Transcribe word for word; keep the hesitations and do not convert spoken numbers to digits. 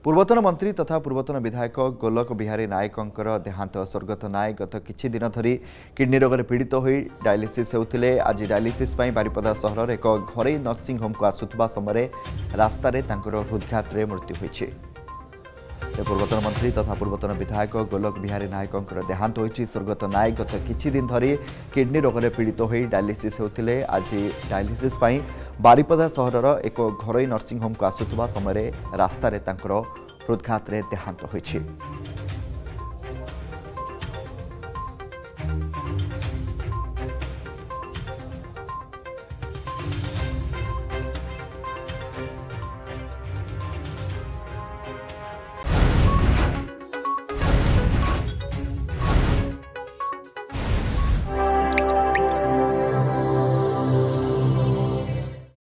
पूर्वतन मंत्री तथा पूर्वतन विधायक गोलक बिहारी नायकंकर देहांत स्वर्गत नायक गत किछि दिन धरी किडनी रोग पीड़ित होई डायलिसिस होउथिले। आज डायलिसिस पई बारिपदा सहर एक घरे नर्सिंग होम को आसुथबा समय रास्तार हृदघात मृत्यु होइछि। पूर्वतन मंत्री तथा पूर्वतन विधायक गोलक बिहारी नायकंकर देहांत होइछि। स्वर्गत नायक गत किछि दिन धरी किडनी रोग पीड़ित होई डायलिसिस होउथिले। आज डायलिसिस पई बारिपदा सहर एक घरोई नर्सिंग होम को आसुथबा समय रास्तार हृदघात देहांत होइछि।